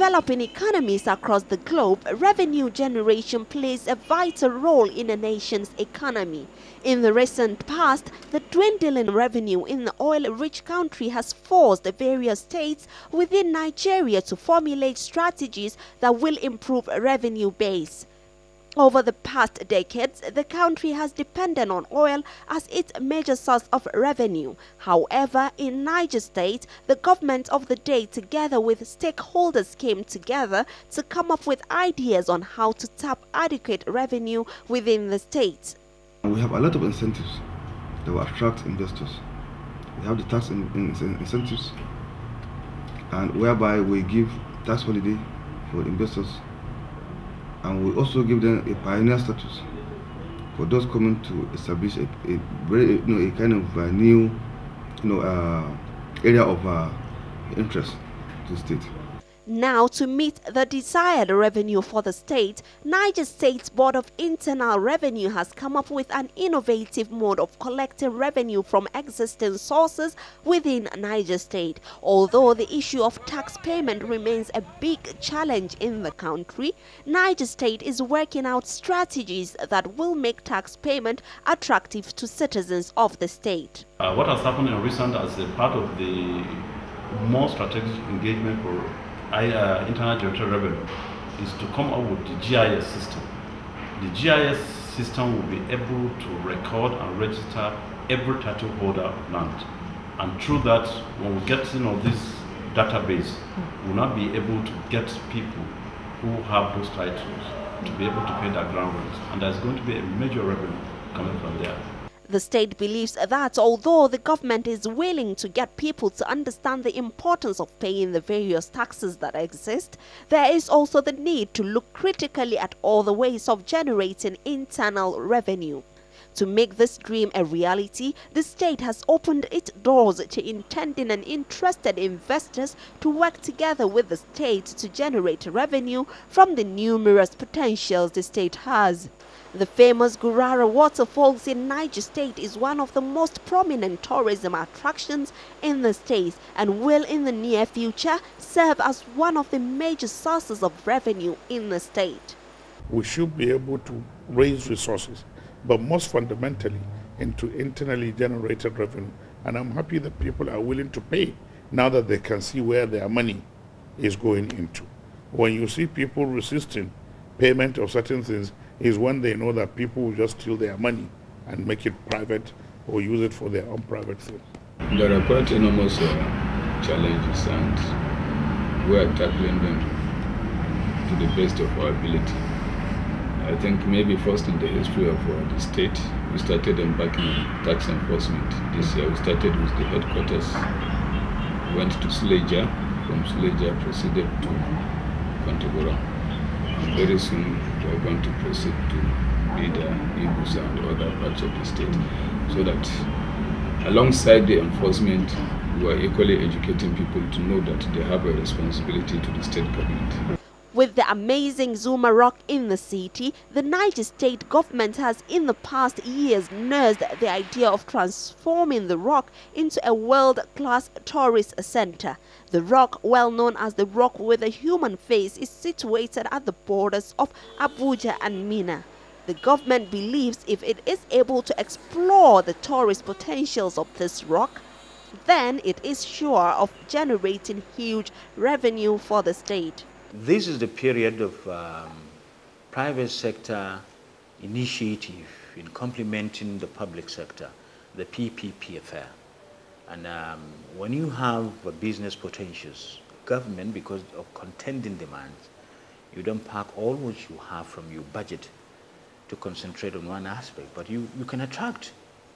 developing economies across the globe, revenue generation plays a vital role in a nation's economy. In the recent past, the dwindling revenue in the oil-rich country has forced various states within Nigeria to formulate strategies that will improve revenue base. Over the past decades, the country has depended on oil as its major source of revenue. However, in Niger State, the government of the day together with stakeholders came together to come up with ideas on how to tap adequate revenue within the state. We have a lot of incentives that will attract investors. We have the tax incentives, and whereby we give tax holiday for investors. And we also give them a pioneer status for those coming to establish a very, a kind of new, area of interest to the state. Now, to meet the desired revenue for the state, Niger State's Board of Internal Revenue has come up with an innovative mode of collecting revenue from existing sources within Niger State. Although the issue of tax payment remains a big challenge in the country, Niger State is working out strategies that will make tax payment attractive to citizens of the state. What has happened in recent as a part of the more strategic engagement for internal generated revenue is to come up with the GIS system. The GIS system will be able to record and register every title holder of land, and through that, when we get this database, we'll now be able to get people who have those titles to be able to pay their ground rent, and there's going to be a major revenue coming from there. The state believes that although the government is willing to get people to understand the importance of paying the various taxes that exist, there is also the need to look critically at all the ways of generating internal revenue. To make this dream a reality, the state has opened its doors to intending and interested investors to work together with the state to generate revenue from the numerous potentials the state has. The famous Gurara waterfalls in Niger State is one of the most prominent tourism attractions in the state and will in the near future serve as one of the major sources of revenue in the state. We should be able to raise resources, but most fundamentally into internally generated revenue. And I'm happy that people are willing to pay now that they can see where their money is going into. When you see people resisting payment of certain things, is when they know that people will just steal their money and make it private or use it for their own private things. There are quite enormous challenges, and we are tackling them to the best of our ability. I think maybe first in the history of the state, we started embarking on tax enforcement. This year we started with the headquarters, went to Suleja, from Suleja proceeded to Kontagora. Very soon we are going to proceed to Bida, Ibusa and other parts of the state, so that alongside the enforcement, we are equally educating people to know that they have a responsibility to the state government. With the amazing Zuma Rock in the city, the Niger State government has in the past years nursed the idea of transforming the rock into a world-class tourist center. The rock, well known as the rock with a human face, is situated at the borders of Abuja and Minna. The government believes if it is able to explore the tourist potentials of this rock, then it is sure of generating huge revenue for the state. This is the period of private sector initiative in complementing the public sector, the PPP affair. And when you have business potentials, government, because of contending demands, you don't park all what you have from your budget to concentrate on one aspect, but you can attract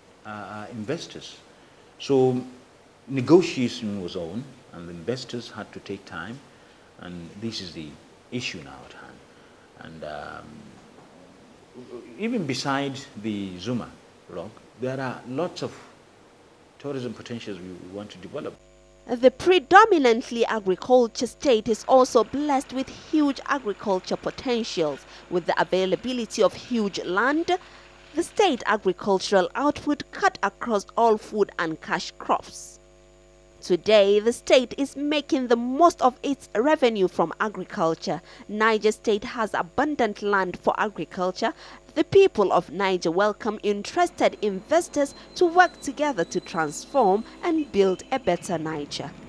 investors. So negotiation was on, and the investors had to take time. And this is the issue now at hand. And even beside the Zuma Rock, there are lots of tourism potentials we want to develop. The predominantly agriculture state is also blessed with huge agriculture potentials. With the availability of huge land, the state agricultural output cut across all food and cash crops. Today, the state is making the most of its revenue from agriculture. Niger State has abundant land for agriculture. The people of Niger welcome interested investors to work together to transform and build a better Niger.